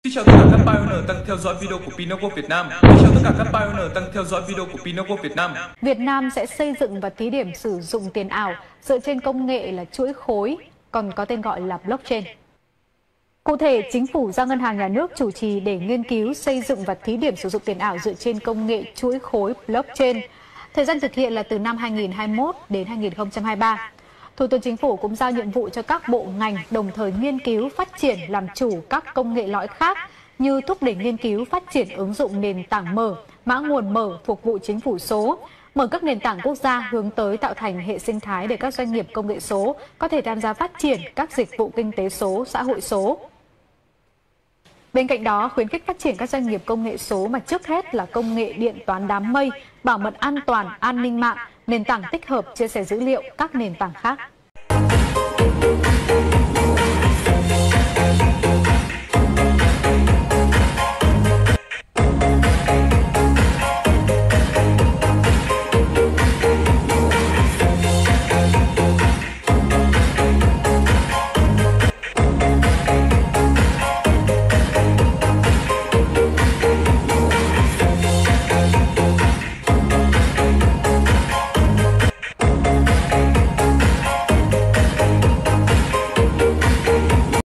Xin chào tất cả các pioneer đang theo dõi video của Pinaco Việt Nam. Xin chào tất cả các pioneer đang theo dõi video của Pinaco Việt Nam. Việt Nam sẽ xây dựng và thí điểm sử dụng tiền ảo dựa trên công nghệ là chuỗi khối, còn có tên gọi là blockchain. Cụ thể, Chính phủ giao Ngân hàng Nhà nước chủ trì để nghiên cứu xây dựng và thí điểm sử dụng tiền ảo dựa trên công nghệ chuỗi khối blockchain. Thời gian thực hiện là từ năm 2021 đến 2023. Thủ tướng Chính phủ cũng giao nhiệm vụ cho các bộ ngành đồng thời nghiên cứu phát triển làm chủ các công nghệ lõi khác như thúc đẩy nghiên cứu phát triển ứng dụng nền tảng mở, mã nguồn mở phục vụ chính phủ số, mở các nền tảng quốc gia hướng tới tạo thành hệ sinh thái để các doanh nghiệp công nghệ số có thể tham gia phát triển các dịch vụ kinh tế số, xã hội số. Bên cạnh đó, khuyến khích phát triển các doanh nghiệp công nghệ số mà trước hết là công nghệ điện toán đám mây, bảo mật an toàn, an ninh mạng, nền tảng tích hợp, chia sẻ dữ liệu, các nền tảng khác.